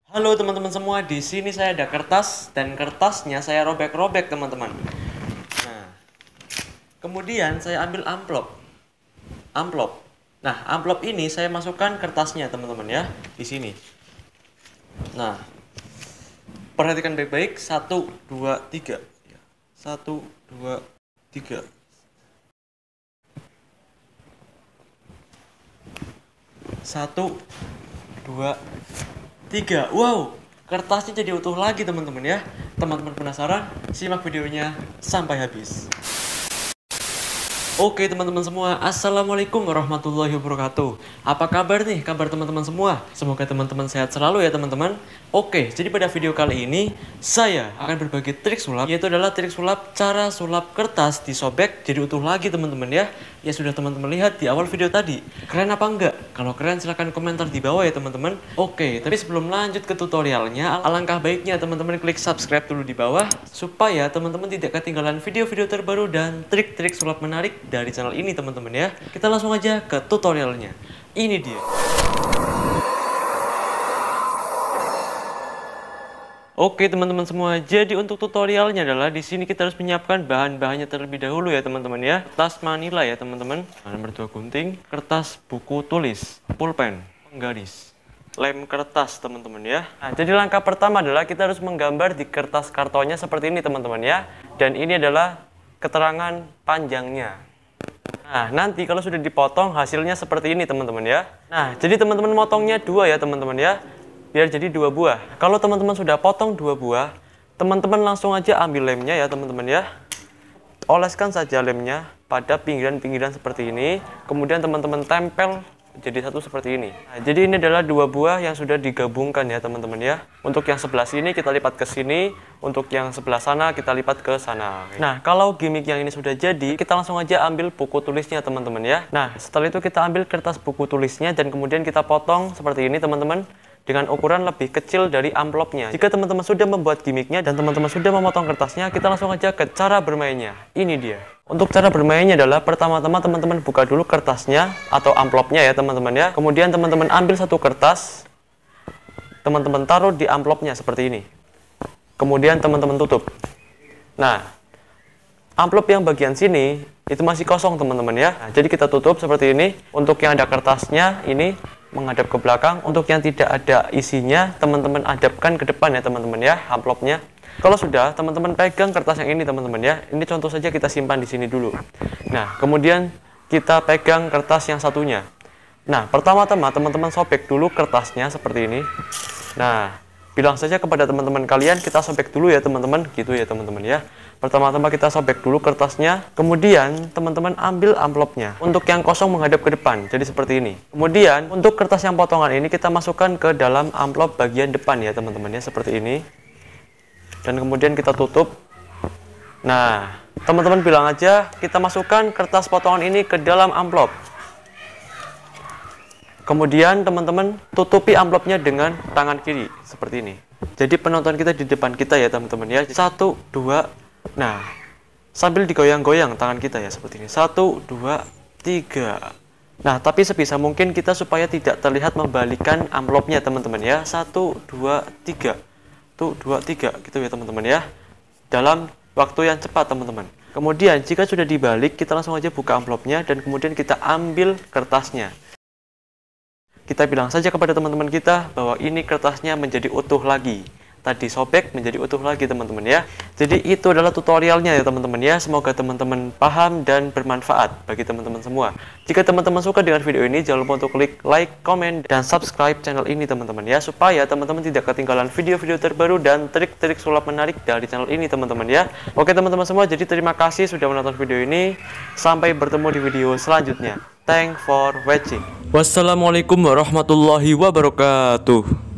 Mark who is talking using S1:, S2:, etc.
S1: Halo teman-teman semua, di sini saya ada kertas dan kertasnya saya robek-robek teman-teman. Nah, kemudian saya ambil amplop. Amplop. Nah, amplop ini saya masukkan kertasnya teman-teman ya, di sini. Nah, perhatikan baik-baik. 1, 2, 3. 1, 2, 3. 1, 2, 3. Wow, kertasnya jadi utuh lagi teman-teman ya. Teman-teman penasaran? Simak videonya sampai habis. Oke teman-teman semua, Assalamualaikum warahmatullahi wabarakatuh. Apa kabar nih, kabar teman-teman semua? Semoga teman-teman sehat selalu ya teman-teman. Oke, jadi pada video kali ini saya akan berbagi trik sulap, yaitu adalah trik sulap cara sulap kertas disobek jadi utuh lagi teman-teman ya. Ya sudah teman-teman lihat di awal video tadi. Keren apa enggak? Kalau keren silahkan komentar di bawah ya teman-teman. Oke, tapi sebelum lanjut ke tutorialnya, alangkah baiknya teman-teman klik subscribe dulu di bawah supaya teman-teman tidak ketinggalan video-video terbaru dan trik-trik sulap menarik dari channel ini teman-teman ya. Kita langsung aja ke tutorialnya. Ini dia. Oke teman-teman semua, jadi untuk tutorialnya adalah di sini kita harus menyiapkan bahan-bahannya terlebih dahulu ya teman-teman ya. Kertas manila ya teman-teman, nomor 2 gunting, kertas buku tulis, pulpen, penggaris, lem kertas teman-teman ya. Nah, jadi langkah pertama adalah kita harus menggambar di kertas kartonnya seperti ini teman-teman ya. Dan ini adalah keterangan panjangnya. Nah, nanti kalau sudah dipotong hasilnya seperti ini teman-teman ya. Nah, jadi teman-teman motongnya 2 ya teman-teman ya. Biar jadi 2 buah. Kalau teman-teman sudah potong 2 buah, teman-teman langsung aja ambil lemnya ya teman-teman ya. Oleskan saja lemnya pada pinggiran-pinggiran seperti ini. Kemudian teman-teman tempel jadi satu seperti ini. Nah, jadi ini adalah 2 buah yang sudah digabungkan ya teman-teman ya. Untuk yang sebelah sini kita lipat ke sini, untuk yang sebelah sana kita lipat ke sana. Nah, kalau gimmick yang ini sudah jadi, kita langsung aja ambil buku tulisnya teman-teman ya. Nah, setelah itu kita ambil kertas buku tulisnya dan kemudian kita potong seperti ini teman-teman, dengan ukuran lebih kecil dari amplopnya. Jika teman-teman sudah membuat gimmicknya dan teman-teman sudah memotong kertasnya, kita langsung aja ke cara bermainnya. Ini dia. Untuk cara bermainnya adalah pertama-tama teman-teman buka dulu kertasnya atau amplopnya ya teman-teman ya. Kemudian teman-teman ambil satu kertas, teman-teman taruh di amplopnya seperti ini. Kemudian teman-teman tutup. Nah, amplop yang bagian sini itu masih kosong teman-teman ya. Nah, jadi kita tutup seperti ini. Untuk yang ada kertasnya ini menghadap ke belakang. Untuk yang tidak ada isinya, teman-teman hadapkan ke depan ya teman-teman ya, amplopnya. Kalau sudah, teman-teman pegang kertas yang ini teman-teman ya. Ini contoh saja kita simpan di sini dulu. Nah, kemudian kita pegang kertas yang satunya. Nah, pertama-tama teman-teman sobek dulu kertasnya seperti ini. Nah, bilang saja kepada teman-teman kalian, kita sobek dulu ya teman-teman, gitu ya teman-teman ya. Pertama-tama kita sobek dulu kertasnya, kemudian teman-teman ambil amplopnya. Untuk yang kosong menghadap ke depan, jadi seperti ini. Kemudian untuk kertas yang potongan ini kita masukkan ke dalam amplop bagian depan ya teman-teman ya, seperti ini. Dan kemudian kita tutup. Nah, teman-teman bilang aja kita masukkan kertas potongan ini ke dalam amplop. Kemudian teman-teman tutupi amplopnya dengan tangan kiri seperti ini. Jadi penonton kita di depan kita ya teman-teman ya. 1, 2. Nah, sambil digoyang-goyang tangan kita ya seperti ini. 1, 2, 3. Nah, tapi sebisa mungkin kita supaya tidak terlihat membalikkan amplopnya teman-teman ya. 1, 2, 3. 1, 2, 3 gitu ya teman-teman ya. Dalam waktu yang cepat teman-teman. Kemudian jika sudah dibalik, kita langsung aja buka amplopnya dan kemudian kita ambil kertasnya. Kita bilang saja kepada teman-teman kita bahwa ini kertasnya menjadi utuh lagi. Tadi sobek menjadi utuh lagi teman-teman ya. Jadi itu adalah tutorialnya ya teman-teman ya. Semoga teman-teman paham dan bermanfaat bagi teman-teman semua. Jika teman-teman suka dengan video ini, jangan lupa untuk klik like, komen, dan subscribe channel ini teman-teman ya. Supaya teman-teman tidak ketinggalan video-video terbaru dan trik-trik sulap menarik dari channel ini teman-teman ya. Oke teman-teman semua, jadi terima kasih sudah menonton video ini. Sampai bertemu di video selanjutnya. Thanks for watching. Wassalamualaikum warahmatullahi wabarakatuh.